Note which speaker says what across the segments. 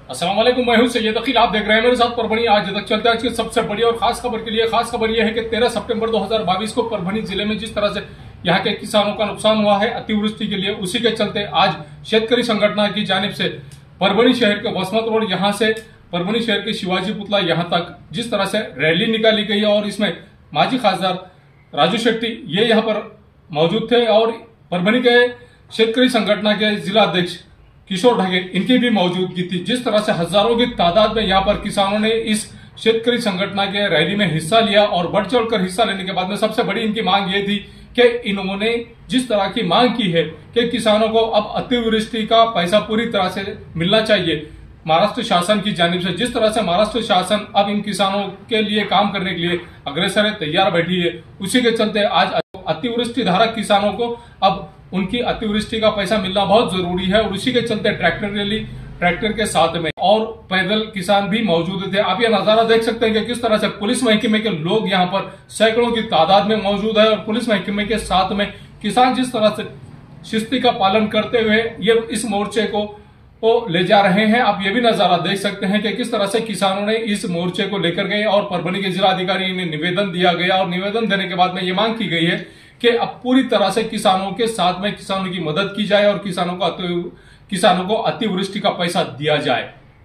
Speaker 1: अस्सलाम वालेकुम, मैं हूं सैयद अकील। आप देख रहे हैं मेरे साथ परभनी आज तक चलते हैं। आज की सबसे बड़ी और खास खबर के लिए खास खबर यह है कि 13 सितंबर 2022 को परभनी जिले में जिस तरह से यहाँ के किसानों का नुकसान हुआ है अतिवृष्टि के लिए, उसी के चलते आज शेतकरी संगठन की जानिब से परभनी शहर के वसमत रोड यहाँ से परभनी शहर के शिवाजी पुतला यहाँ तक जिस तरह से रैली निकाली गई है और इसमें माजी खासदार राजू शेट्टी ये यहाँ पर मौजूद थे और परभनी के शेतकरी संगठन के जिला अध्यक्ष किशोर ढगे इनकी भी मौजूदगी थी। जिस तरह से हजारों की तादाद में यहाँ पर किसानों ने इस शेतकरी संगठन के रैली में हिस्सा लिया और बढ़ चढ़कर हिस्सा लेने के बाद में सबसे बड़ी इनकी मांग ये थी कि इन्होंने जिस तरह की मांग की है कि किसानों को अब अतिवृष्टि का पैसा पूरी तरह से मिलना चाहिए महाराष्ट्र शासन की जानिब से। जिस तरह से महाराष्ट्र शासन अब इन किसानों के लिए काम करने के लिए अग्रसर है, तैयार बैठी है, उसी के चलते आज अतिवृष्टि धारक किसानों को अब उनकी अतिवृष्टि का पैसा मिलना बहुत जरूरी है और उसी के चलते ट्रैक्टर रैली ट्रैक्टर के साथ में और पैदल किसान भी मौजूद थे। आप ये नजारा देख सकते हैं कि किस तरह से पुलिस महकमे के लोग यहाँ पर सैकड़ों की तादाद में मौजूद है और पुलिस महकमे के साथ में किसान जिस तरह से शिस्ती का पालन करते हुए ये इस मोर्चे को ले जा रहे हैं। आप ये भी नजारा देख सकते हैं कि किस तरह से किसानों ने इस मोर्चे को लेकर गए और परभनी के जिला अधिकारी ने निवेदन दिया गया और निवेदन देने के बाद में ये मांग की गई है कि अब पूरी तरह से किसानों के साथ में किसानों की मदद की जाए और किसानों को अतिवृष्टि का पैसा दिया जाए।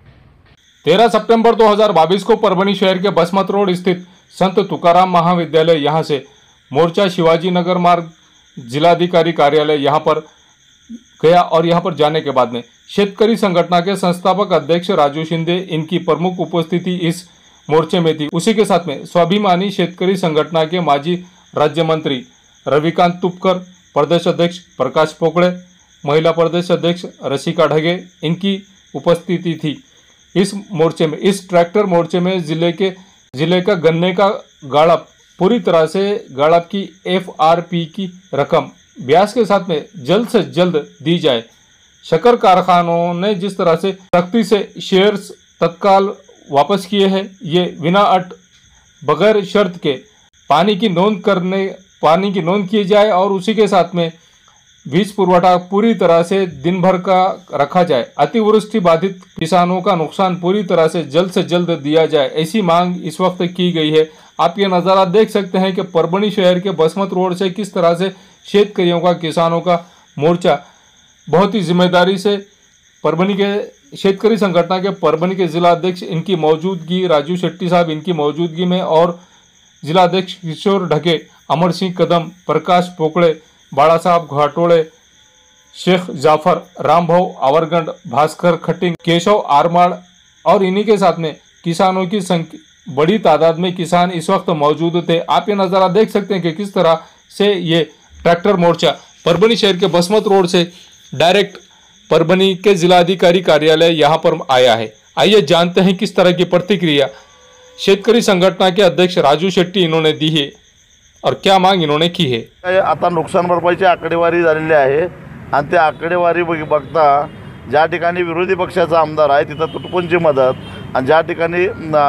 Speaker 2: 13 सितंबर 2022 को परभनी शहर के बसमत रोड स्थित संत तुकाराम महाविद्यालय यहां से मोर्चा शिवाजी नगर मार्ग जिलाधिकारी कार्यालय यहां पर गया और यहां पर जाने के बाद में शेतकरी संगठन के संस्थापक अध्यक्ष राजू शिंदे इनकी प्रमुख उपस्थिति इस मोर्चे में थी। उसी के साथ में स्वाभिमानी शेतकरी संगठन के माजी राज्य मंत्री रविकांत तुपकर, प्रदेश अध्यक्ष प्रकाश पोकड़े, महिला प्रदेश अध्यक्ष रसिका ढगे इनकी उपस्थिति थी। इस मोर्चे में इस ट्रैक्टर मोर्चे में जिले का गन्ने का गाड़प पूरी तरह से गाड़प की FRP की रकम ब्याज के साथ में जल्द से जल्द दी जाए। शक्कर कारखानों ने जिस तरह से सख्ती से शेयर्स तत्काल वापस किए हैं, ये बिना बगैर शर्त के पानी की नोंद की जाए और उसी के साथ में बीज पुरवठा पूरी तरह से दिन भर का रखा जाए। अतिवृष्टि बाधित किसानों का नुकसान पूरी तरह से जल्द दिया जाए, ऐसी मांग इस वक्त की गई है। आप ये नज़ारा देख सकते हैं कि परभनी शहर के बसमत रोड से किस तरह से शेतकरियों का किसानों का मोर्चा बहुत ही जिम्मेदारी से परभनी के शेतकरी संगठन के परभनी के जिला अध्यक्ष इनकी मौजूदगी राजू शेट्टी साहब इनकी मौजूदगी में और जिला अध्यक्ष किशोर ढगे, अमर सिंह कदम, प्रकाश पोकड़े, बाड़ा साहब घाटोड़े, शेख जाफर, रामभाऊ आवरगंड, भास्कर खटिंग, केशव आरमाड़ और इन्हीं के साथ में किसानों की बड़ी तादाद में किसान इस वक्त मौजूद थे। आप ये नज़ारा देख सकते हैं कि किस तरह से ये ट्रैक्टर मोर्चा परभनी शहर के बसमत रोड से डायरेक्ट परभनी के जिलाधिकारी कार्यालय यहाँ पर आया है। आइए जानते हैं किस तरह की प्रतिक्रिया शेतकरी संघटना के अध्यक्ष राजू शेट्टी इन्होंने दी है और क्या मांग इन्होंने की है।
Speaker 3: आता नुकसान भरपाईची आकडेवारी झालेली आहे आणि त्या आकडेवारी बघता ज्या ठिकाणी विरोधी पक्षाचा आमदार आहे तिथं तुटपुंजी मदत आणि ज्या ठिकाणी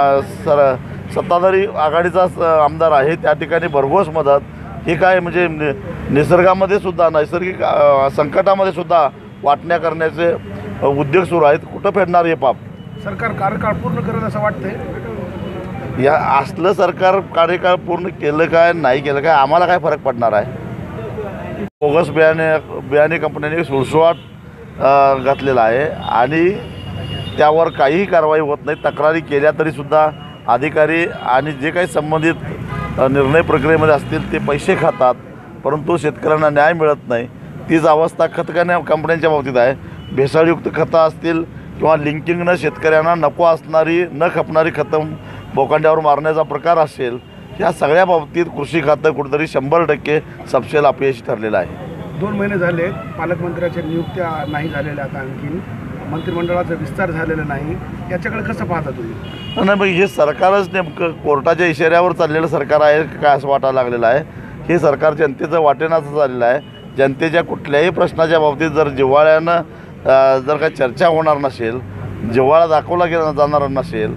Speaker 3: सत्ताधारी आघाडीचा आमदार आहे त्या ठिकाणी भरघोस मदत ही काय म्हणजे निसर्गामध्ये सुद्धा नैसर्गिक संकटामध्ये सुद्धा वाटण्या करण्याचे उद्योग सुरू आहेत। कुठं फेडणार हे पाप?
Speaker 4: सरकार कार्यकाळ पूर्ण करेल असं वाटतंय।
Speaker 3: या असलं सरकार कार्यकाळ पूर्ण केलं काय नाही केलं काय आम्हाला काय फरक पडणार आहे? बोगस बियाणे कंपन्यांनी सुळसुळाट घातलेला आहे आणि त्यावर काहीही कारवाई होत नाही। तक्रारी केल्या तरीसुद्धा अधिकारी आणि जे काही संबंधित निर्णय प्रक्रियेमध्ये असतील ते पैसे खातात, परंतु शेतकऱ्यांना न्याय मिळत नाही। तीच अवस्था कंपन्यांच्या बाबतीत आहे। भेसळयुक्त खतं असतील किंवा लिंकिंगनं शेतकऱ्यांना नको असणारी न खपणारी खतं बोकांड्यावर मारण्याचा प्रकार असेल, या सगळ्या बाबतीत कृषी खातं कुठेतरी 100% सपशेल अपयशी ठरलेलं आहे।
Speaker 4: 2 महिने झाले पालकमंत्र्याच्या नियुक्त्या नाही झालेल्या, आता आणखीन मंत्रिमंडळाचा विस्तार झालेला नाही, याच्याकडे कसं पाहता तुम्ही?
Speaker 3: नाही मग हे सरकारच नेमकं कोर्टाच्या इशाऱ्यावर चाललेलं सरकार आहे काय असं वाटायला लागलेलं आहे। हे सरकार जनतेचं वाटेनाचं चाललेलं आहे। जनतेच्या कुठल्याही प्रश्नाच्या बाबतीत जर जिव्हाळ्यानं जर काही चर्चा होणार नसेल, जिव्हाळा दाखवला गेला जाणार नसेल,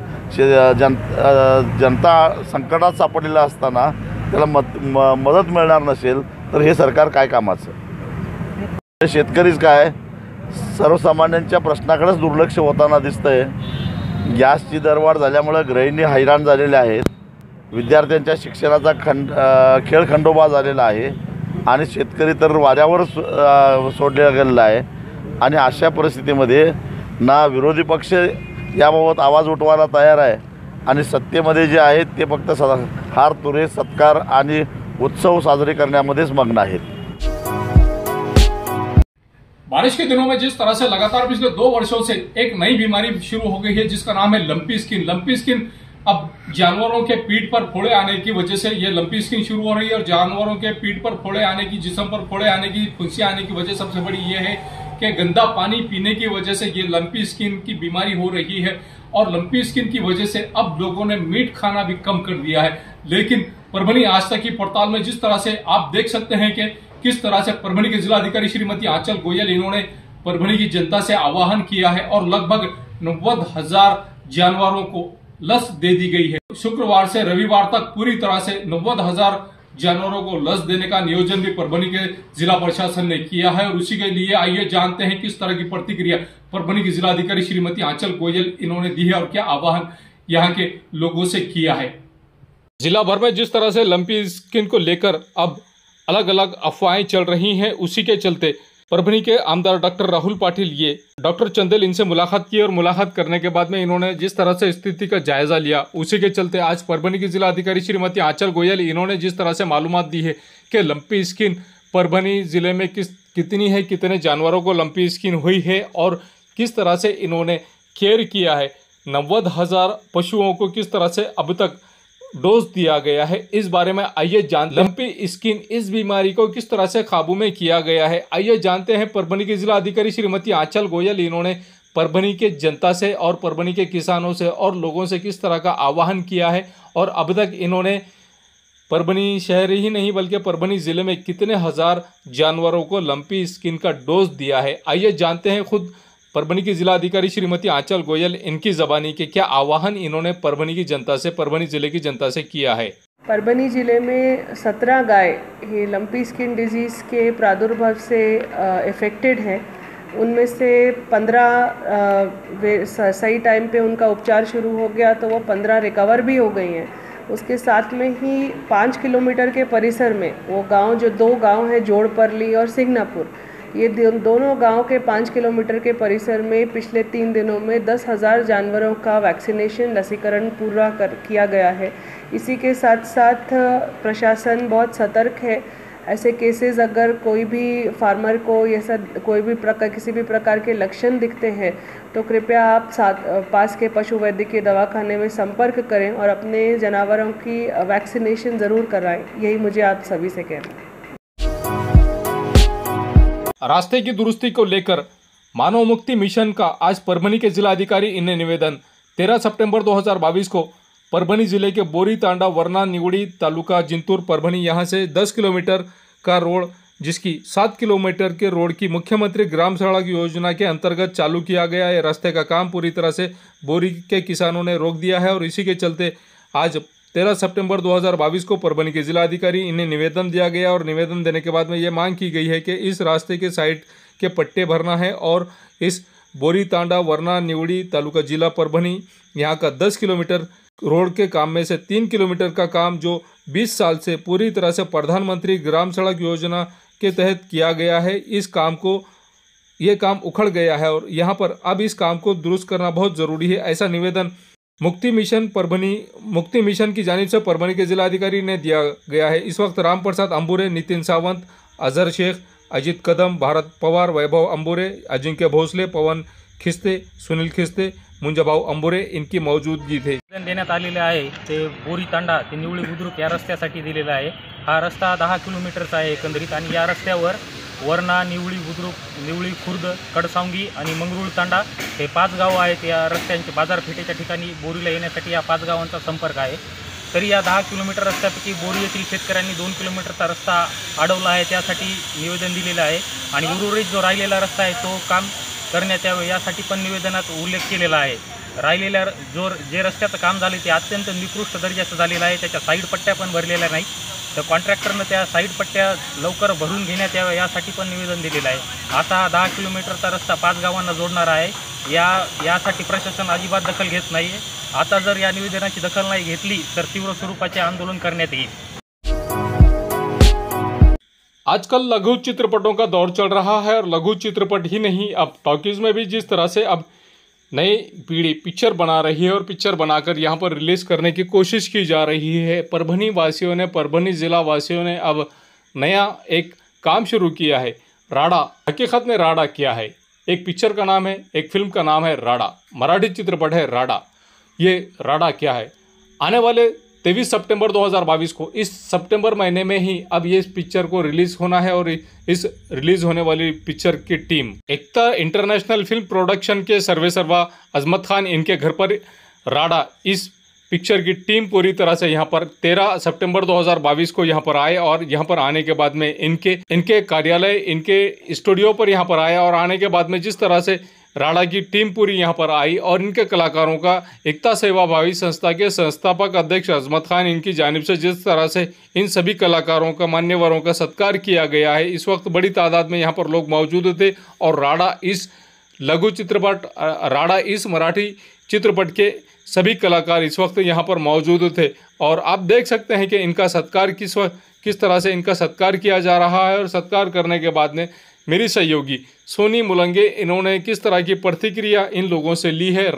Speaker 3: जनता संकटात सापडलेला असताना त्याला मदत मिळणार नसेल तर हे सरकार काय कामाचं? शेतकरीच काय सर्वसामान्यांच्या प्रश्नाकडेच दुर्लक्ष होताना दिसतंय। गॅसची दरवाढ झाल्यामुळे गृहिणी हैराण झालेल्या आहेत, विद्यार्थ्यांच्या शिक्षणाचा खेळखंडोबा झालेला आहे आणि शेतकरी तर वाऱ्यावर सोडला गेलेला आहे। आणि अशा परिस्थितीमध्ये ना विरोधी पक्ष याबाबत आवाज उठवायला तयार आहे आणि सत्तेमध्ये जे आहेत ते फक्त हार तुरे सत्कार आणि उत्सव साजरे करण्यामध्येच मग्न आहेत।
Speaker 1: बारिश के दिनों में जिस तरह से लगातार पिछले 2 वर्षों से एक नई बीमारी शुरू हो गई है जिसका नाम है लंपी स्किन। लंपी स्किन अब जानवरों के पीठ पर फोड़े आने की वजह से ये लंपी स्किन शुरू हो रही है और जानवरों के पीठ पर फोड़े आने की, जिस्म पर फोड़े आने की, फुंसियां आने की वजह सबसे बड़ी ये है कि गंदा पानी पीने की वजह से ये लंपी स्किन की बीमारी हो रही है। और लंपी स्किन की वजह से अब लोगों ने मीट खाना भी कम कर दिया है। लेकिन परभनी आज तक की पड़ताल में जिस तरह से आप देख सकते हैं कि किस तरह से परभनी के जिलाधिकारी श्रीमती आंचल गोयल इन्होंने परभनी की जनता से आह्वान किया है और लगभग 90,000 जानवरों को लस दे दी गई है। शुक्रवार से रविवार तक पूरी तरह से 90,000 जानवरों को लस देने का नियोजन भी परभनी के जिला प्रशासन ने किया है और उसी के लिए आइए जानते हैं किस तरह की प्रतिक्रिया परभनी की जिलाधिकारी श्रीमती आंचल गोयल इन्होंने दी है और क्या आह्वान यहाँ के लोगों से किया है।
Speaker 2: जिला भर में जिस तरह से लंपी स्किन को लेकर अब अलग अलग अफवाहें चल रही हैं, उसी के चलते परभनी के आमदार डॉक्टर राहुल पाटिल ये डॉक्टर चंदेल इनसे मुलाकात की और मुलाकात करने के बाद में इन्होंने जिस तरह से स्थिति का जायजा लिया, उसी के चलते आज परभनी की जिला अधिकारी श्रीमती आंचल गोयल इन्होंने जिस तरह से मालूमात दी है कि लंपी स्किन परभनी जिले में कितनी है, कितने जानवरों को लंपी स्किन हुई है और किस तरह से इन्होंने केयर किया है, 90,000 पशुओं को किस तरह से अब तक डोज दिया गया है, इस बारे में आइए जान लंपी स्किन इस बीमारी को किस तरह से काबू में किया गया है। आइए जानते हैं परभनी के जिला अधिकारी श्रीमती आंचल गोयल इन्होंने परभनी के जनता से और परभनी के किसानों से और लोगों से किस तरह का आह्वान किया है और अब तक इन्होंने परभनी शहर ही नहीं बल्कि परभनी जिले में कितने हजार जानवरों को लंपी स्किन का डोज दिया है। आइए जानते हैं खुद परभनी की जिला अधिकारी श्रीमती आंचल गोयल इनकी ज़बानी के क्या आह्वान इन्होंने परभनी की जनता से, परभनी जिले की जनता से किया है।
Speaker 5: परभनी जिले में 17 गाय ये लंपी स्किन डिजीज़ के प्रादुर्भाव से इफ़ेक्टेड हैं। उनमें से 15 सही टाइम पे उनका उपचार शुरू हो गया तो वो 15 रिकवर भी हो गई हैं। उसके साथ में ही 5 किलोमीटर के परिसर में वो गांव जो 2 गांव हैं जोड़परली और सिंगनापुर, ये दोनों गांव के 5 किलोमीटर के परिसर में पिछले 3 दिनों में 10,000 जानवरों का वैक्सीनेशन लसीकरण पूरा किया गया है। इसी के साथ साथ प्रशासन बहुत सतर्क है। ऐसे केसेस अगर कोई भी फार्मर को ऐसा कोई भी किसी भी प्रकार के लक्षण दिखते हैं तो कृपया आप पास के पशु वैद्य के दवाखाने में संपर्क करें और अपने जानवरों की वैक्सीनेशन ज़रूर कराएं। यही मुझे आप सभी से कहना है।
Speaker 2: रास्ते की दुरुस्ती को लेकर मानव मुक्ति मिशन का आज परभनी के जिलाधिकारी इन्हें निवेदन 13 सितंबर 2022 को परभनी जिले के बोरी तांडा वरना निवड़ी तालुका जिंतूर परभनी यहाँ से 10 किलोमीटर का रोड जिसकी 7 किलोमीटर के रोड की मुख्यमंत्री ग्राम सड़क योजना के अंतर्गत चालू किया गया है। रास्ते का काम पूरी तरह से बोरी के किसानों ने रोक दिया है और इसी के चलते आज 13 सितंबर 2022 को परभनी के जिलाधिकारी इन्हें निवेदन दिया गया और निवेदन देने के बाद में ये मांग की गई है कि इस रास्ते के साइड के पट्टे भरना है और इस बोरी तांडा वरना निवड़ी तालुका जिला परभनी यहाँ का 10 किलोमीटर रोड के काम में से 3 किलोमीटर का काम जो 20 साल से पूरी तरह से प्रधानमंत्री ग्राम सड़क योजना के तहत किया गया है, इस काम को ये काम उखड़ गया है और यहाँ पर अब इस काम को दुरुस्त करना बहुत ज़रूरी है। ऐसा निवेदन मुक्ति मिशन की जानिब से परभनी के जिलाधिकारी ने दिया गया है। इस वक्त राम प्रसाद अंबुरे, नितिन सावंत, अजहर शेख, अजित कदम, भारत पवार, वैभव अंबुरे, अजिंक्य भोसले, पवन खिस्ते, सुनील खिस्ते, मुंजाभाऊ अंबुरे इनकी मौजूदगी थे।
Speaker 6: देण्यात आलेले आहे ते बोरी तांडा ते निवळी बुद्रुक या रस्त्यासाठी दिलेला आहे। हा रस्ता 10 किलोमीटरचा आहे एकंदरीत आणि या रस्त्यावर वरना, निवळी बुद्रुक, निवळी खुर्द, कडसांगी आणि मंगरुळ तांडा हे 5 गावं आहेत। या रस्त्यांचे बाजारपेठेच्या ठिकाणी बोरीला येण्यासाठी या 5 गावांचा संपर्क आहे। तरी या 10 किलोमीटर रस्त्यापैकी बोरी येथील शेतकऱ्यांनी 2 किलोमीटरचा रस्ता अडवला आहे, त्यासाठी निवेदन दिलेलं आहे आणि उर्वरित जो राहिलेला रस्ता आहे तो काम करण्यात यावे यासाठी पण निवेदनात उल्लेख केलेला आहे। राहिलेल्या जे रस्त्याचं काम झाले ते अत्यंत निकृष्ट दर्जाचं झालेलं आहे, त्याच्या साईड पट्ट्या पण भरलेल्या नाही। तर कॉन्ट्रॅक्टरनं त्या साईड पट्ट्या लवकर भरून घेण्यात याव्या यासाठी पण निवेदन दिलेलं आहे. आता हा 10 किलोमीटरचा रस्ता 5 गावांना जोडणारा आहे. यासाठी प्रशासन अजिबात दखल घेत नाही आहे. आता जर या निवेदनाची दखल नाही घेतली तर तीव्र स्वरूपाचे आंदोलन करण्यात येईल.
Speaker 2: आजकल लघु चित्रपटों का दौर चल रहा है और लघु चित्रपट ही नहीं, अब टॉकीज़ में भी जिस तरह से अब नई पीढ़ी पिक्चर बना रही है और पिक्चर बनाकर यहाँ पर रिलीज़ करने की कोशिश की जा रही है। परभनी वासियों ने, परभनी ज़िला वासियों ने अब नया एक काम शुरू किया है, राडा। हकीकत में राडा क्या है? एक पिक्चर का नाम है, एक फिल्म का नाम है राडा, मराठी चित्रपट है राडा। ये राडा क्या है? आने वाले 23 सितंबर 2022 को, इस सितंबर महीने में ही अब ये इस पिक्चर को रिलीज़ होना है और इस रिलीज़ होने वाली पिक्चर की team Ekta international film production के सर्वेसर्वा अजमत खान, इनके घर पर राडा इस पिक्चर की टीम पूरी तरह से यहाँ पर 13 सितंबर 2022 को यहाँ पर आए और यहाँ पर आने के बाद में इनके कार्यालय, इनके स्टूडियो पर यहाँ पर आया और आने के बाद में जिस तरह से राडा की टीम पूरी यहाँ पर आई और इनके कलाकारों का एकता सेवाभावी संस्था के संस्थापक अध्यक्ष अजमत खान, इनकी जानिब से जिस तरह से इन सभी कलाकारों का, मान्यवरों का सत्कार किया गया है। इस वक्त बड़ी तादाद में यहाँ पर लोग मौजूद थे और राडा इस लघु चित्रपट, राडा इस मराठी चित्रपट के सभी कलाकार इस वक्त यहाँ पर मौजूद थे और आप देख सकते हैं कि इनका सत्कार किस तरह से इनका सत्कार किया जा रहा है। और सत्कार करने के बाद में मेरी सहयोगी सोनी मुलंगे, इन्होंने किस तरह की प्रतिक्रिया इन लोगों से ली है।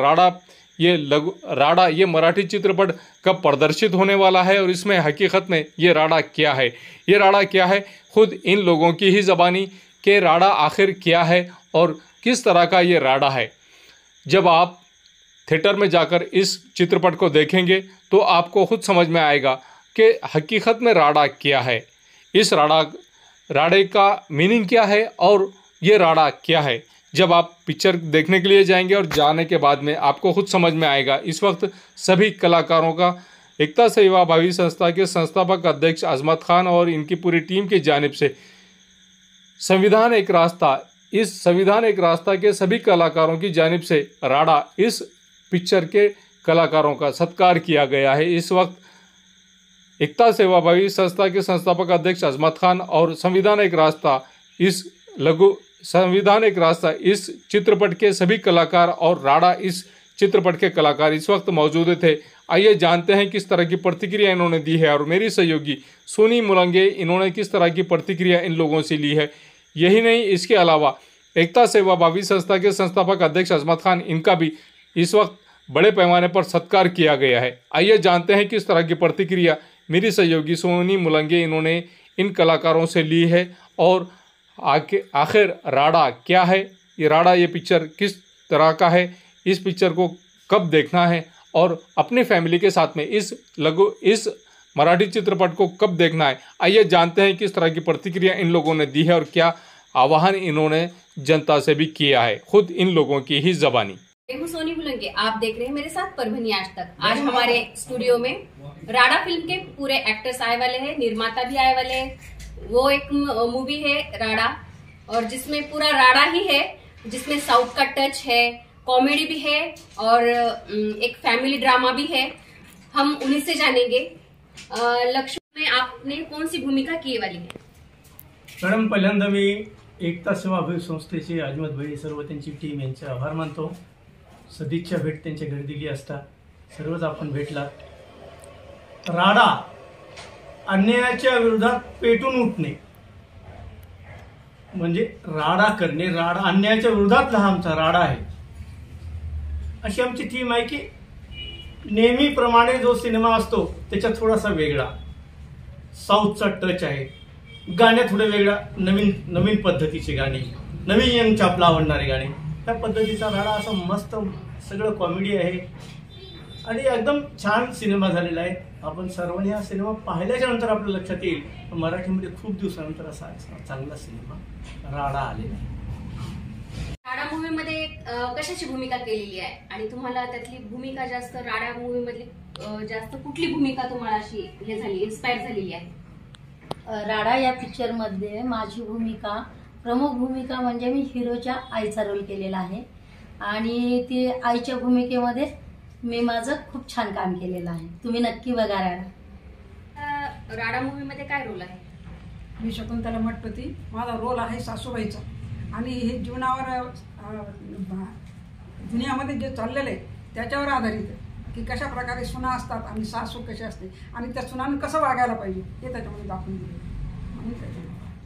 Speaker 2: राडा ये मराठी चित्रपट कब प्रदर्शित होने वाला है और इसमें हकीकत में ये राडा क्या है, ये राडा क्या है, खुद इन लोगों की ही ज़बानी कि राडा आखिर क्या है और किस तरह का ये राडा है। जब आप थिएटर में जाकर इस चित्रपट को देखेंगे तो आपको खुद समझ में आएगा कि हकीकत में राडा क्या है, इस राडे का मीनिंग क्या है और ये राडा क्या है। जब आप पिक्चर देखने के लिए जाएंगे और जाने के बाद में आपको खुद समझ में आएगा। इस वक्त सभी कलाकारों का एकता सेवाभावी संस्था के संस्थापक अध्यक्ष अजमत खान और इनकी पूरी टीम की जानिब से संविधान एक रास्ता, इस संविधान एक रास्ता के सभी कलाकारों की जानिब से राडा इस पिक्चर के कलाकारों का सत्कार किया गया है। इस वक्त एकता सेवाभावी संस्था के संस्थापक अध्यक्ष अजमत खान और संविधान एक रास्ता इस चित्रपट के सभी कलाकार और राडा इस चित्रपट के कलाकार इस वक्त मौजूद थे। आइए जानते हैं किस तरह की प्रतिक्रिया इन्होंने दी है और मेरी सहयोगी सोनी मुलंगे, इन्होंने किस तरह की प्रतिक्रिया इन लोगों से ली है। यही नहीं, इसके अलावा एकता सेवाभावी संस्था के संस्थापक अध्यक्ष अजमत खान, इनका भी इस वक्त बड़े पैमाने पर सत्कार किया गया है। आइए जानते हैं किस तरह की प्रतिक्रिया मेरी सहयोगी सोनी मुलंगे इन्होंने इन कलाकारों से ली है और आखिर राडा क्या है, ये राडा ये पिक्चर किस तरह का है, इस पिक्चर को कब देखना है और अपनी फैमिली के साथ में इस मराठी चित्रपट को कब देखना है। आइए जानते हैं किस तरह की प्रतिक्रिया इन लोगों ने दी है और क्या आह्वान इन्होंने जनता से भी किया है, खुद इन लोगों की ही ज़बानी।
Speaker 7: मैं सोनी मुलंगे, आप देख रहे हैं मेरे साथ परभनी आज तक। आज हमारे स्टूडियो में राडा फिल्म के पूरे एक्टर्स आए वाले हैं, निर्माता भी आए वाले हैं। वो एक मूवी है राडा और जिसमें पूरा राडा ही है, जिसमें साउथ का टच है, कॉमेडी भी है और एक फैमिली ड्रामा भी है। हम उन्हीं से जानेंगे। लक्ष्मी में आपने कौन सी भूमिका की वाली है?
Speaker 8: मॅडम, पहिल्यांदा मी एकता सेवाभावी संस्थेचे अजमत भाई, सर्व त्यांची टीम यांचे आभार मानतो। सदिच्छा भेट त्यांच्या घरी दिली असता सर्वच आपण भेटलात। राडा, अन्यायाच्या विरोधात पेटून उठणे म्हणजे राडा करणे, राडा अन्यायाच्या विरोधातला हा आमचा राडा आहे, अशी आमची टीम आहे की नेहमीप्रमाणे जो सिनेमा असतो त्याच्यात थोडासा वेगळा साऊथचा टच आहे, गाणे थोडे वेगळा, नवीन पद्धतीचे गाणे, नवीन यंग चापला आवडणारे गाणे, त्या पद्धतीचा राडा असा मस्त सगळं कॉमेडी आहे आणि एकदम छान सिनेमा झालेला आहे। आपण सर्वांनी हा सिनेमा पाहिल्याच्या नंतर आपल्या लक्षात येईल मराठीमध्ये खूप दिवसानंतर असा चांगला सिनेमा राडा आलेला आहे।
Speaker 7: राडा मूवी मध्ये कशाची भूमिका केलेली आहे आणि तुम्हाला त्यातली भूमिका जास्त, राडा मूवी मधली जास्त कुठली भूमिका तुम्हाला अशी हे झाली, इन्स्पायर झालेली आहे?
Speaker 9: राडा या पिक्चर मध्ये माझी भूमिका, प्रमुख भूमिका म्हणजे मी हिरोच्या आईचा रोल केलेला आहे आणि ती आईच्या भूमिकेमध्ये मी माझं खूप छान काम केलेलं आहे। तुम्ही नक्की बघा राडा।
Speaker 7: राडा मूवीमध्ये काय रोल आहे?
Speaker 10: मी शकुंतला मठपती. माझा रोल आहे सासूबाईचा. आणि हे जीवनावर दुनियामध्ये जे चाललेलं आहे त्याच्यावर आधारित आहे की कशा प्रकारे सुना असतात आणि सासू कशी असते आणि त्या सुनाने कसं वागायला पाहिजे हे त्याच्यामध्ये दाखवून दिले.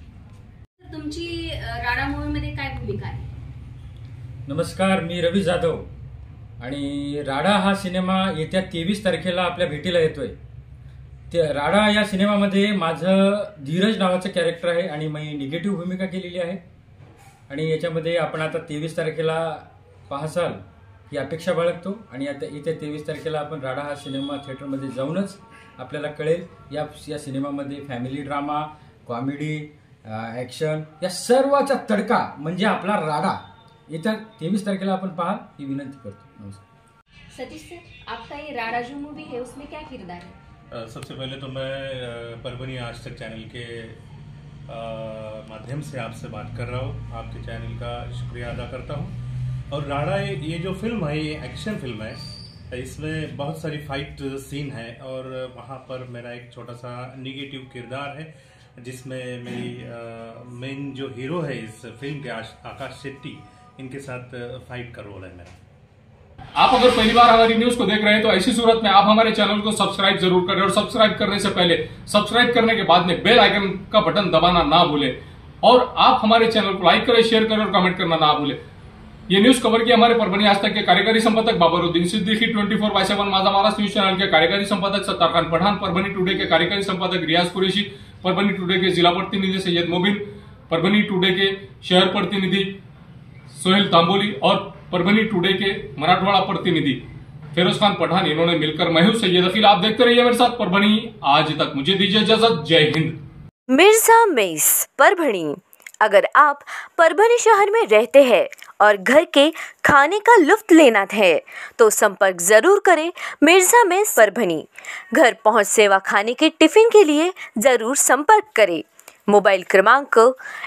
Speaker 7: तुमची राडा मूवीमध्ये काय भूमिका आहे?
Speaker 11: नमस्कार, मी रवी जाधव आणि राडा हा सिनेमा येत्या 23 तारखेला आपल्या भेटीला येतोय. ते राडा या सिनेमामध्ये माझं धीरज नावाचं कॅरेक्टर आहे आणि मी निगेटिव्ह भूमिका केलेली आहे. आणि याच्यामध्ये आपण आता 23 तारखेला पाहसाल ही अपेक्षा बाळगतो. आणि आता येत्या 23 तारखेला आपण राडा हा सिनेमा थिएटरमध्ये जाऊनच आपल्याला कळेल. या सिनेमामध्ये फॅमिली ड्रामा, कॉमेडी, ॲक्शन या सर्वाचा तडका म्हणजे आपला राडा. येत्या 23 तारखेला आपण पाहाल ही विनंती करतो. नमस्कार.
Speaker 7: सतीश सर, आपका ये राडा जो मूवी है उसमें क्या किरदार है?
Speaker 12: सबसे पहले तो मैं परभनी आज तक चैनल के माध्यम से आपसे बात कर रहा हूँ. आपके चैनल का शुक्रिया अदा करता हूँ. और राडा ये जो फिल्म है ये एक्शन फिल्म है. इसमें बहुत सारी फाइट सीन है और वहाँ पर मेरा एक छोटा सा निगेटिव किरदार है जिसमें मेरी मेन जो हीरो है इस फिल्म के आकाश शेट्टी, इनके साथ फाइट का रोल है मेरा.
Speaker 1: आप अगर पहली बार हमारी न्यूज को देख रहे हैं तो ऐसी सूरत में आप हमारे चैनल को सब्सक्राइब जरूर करें और सब्सक्राइब करने से पहले सब्सक्राइब करने के बाद में बेल आइकन का बटन दबाना ना भूलें और आप हमारे चैनल को लाइक करें, शेयर करें और कमेंट करना ना भूलें. ये न्यूज कवर की हमारे परभनी आज तक के कार्यकारी संपादक बाबरुद्दीन सिद्दीकी, 24/7 माझा महाराष्ट्र न्यूज चैनल के कार्यकारी संपादक सत्तार खान पठान, परभनी टुडे के कार्यकारी संपादक रियाज कुरैशी, परभनी टुडे के जिला प्रतिनिधि सैयद मोबिन, परभनी टुडे के शहर प्रतिनिधि सोहेल तांबोली और परभनी टुडे के मराठवाड़ा प्रतिनिधि फिरोज खान पठान, इन्होंने मिलकर मैं हूं सैयद अखिल. आप देखते रहिए मेरे साथ परभनी आज तक. मुझे दीजिए इजाजत. जय हिंद.
Speaker 13: मिर्जा मेस परभनी. अगर आप परभनी शहर में रहते हैं और घर के खाने का लुत्फ लेना है तो संपर्क जरूर करें मिर्जा मेस परभनी. घर पहुंच सेवा खाने के टिफिन के लिए जरूर संपर्क करें. मोबाइल क्रमांक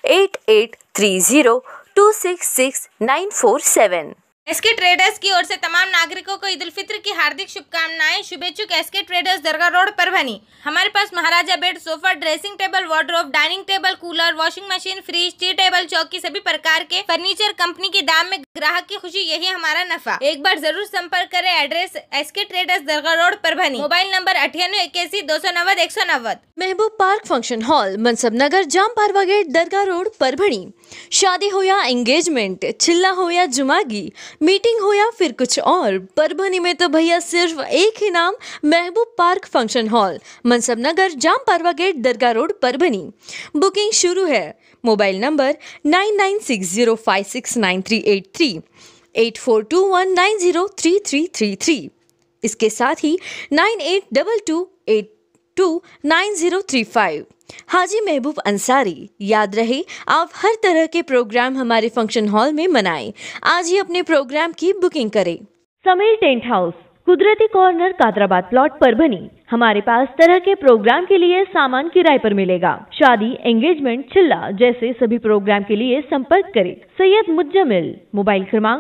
Speaker 13: 8830266947.
Speaker 14: एसके ट्रेडर्स की ओर से तमाम नागरिकों को ईद उल फित्र की हार्दिक शुभकामनाएं. शुभेच्छुक SK traders, Dargah road, Parbhani. हमारे पास Maharaja bed, sofa, dressing table, wardrobe, dining table, cooler, washing machine, fridge, tea table, चौकी सभी प्रकार के फर्नीचर कंपनी के दाम में ग्राहक की खुशी, यही हमारा नफा. एक बार जरूर संपर्क करें. Address SK traders, Dargah road, Parbhani. Mobile number 9881
Speaker 13: Mehboob park function hall, Mansab Nagar, Jam Parwa gate, Dargah road, Parbhani. शादी हो या एंगेजमेंट, चिल्ला हो या जुमागी, मीटिंग हो या फिर कुछ और, परभनी में तो भैया सिर्फ एक ही नाम, Mehboob park function hall, Mansab Nagar, Jam Parwa gate, Dargah road, Parbhani. Booking शुरू है. Mobile number 9960569383, 8421903333. इसके साथ ही 9822829035. हाजी महबूब अंसारी. याद रहे, आप हर तरह के प्रोग्राम हमारे फंक्शन हॉल में मनाएं. आज ही अपने प्रोग्राम की बुकिंग करें. Sameer tent house, Kudrati corner, Kadrabad plot, Parbhani. हमारे पास तरह के प्रोग्राम के लिए सामान किराए पर मिलेगा. शादी, एंगेजमेंट, चिल्ला जैसे सभी प्रोग्राम के लिए संपर्क करें सैयद मुज्जमिल. मोबाइल क्रमांक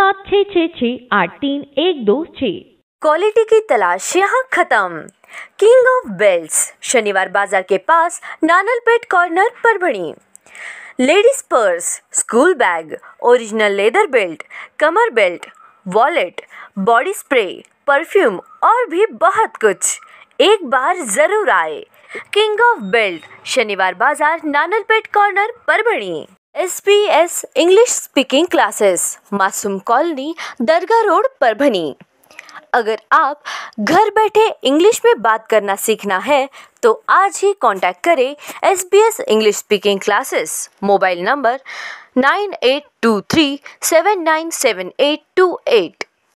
Speaker 13: 9766683126. क्वालिटी की तलाश यहाँ खत्म. King of belts, Shaniwar Bazaar के पास, Nanalpeth corner, Parbhani. Ladies purse, school bag, original leather belt, कमर belt, wallet, body spray, perfume और भी बहुत कुछ. एक बार जरूर आए. King of belt, Shaniwar Bazaar, Nanalpeth corner, Parbhani. SBS English speaking classes, Masoom colony, Dargah road, Parbhani. अगर आप घर बैठे इंग्लिश में बात करना सीखना है तो आज ही कांटेक्ट करें SBS English speaking classes. Mobile number 9823797828.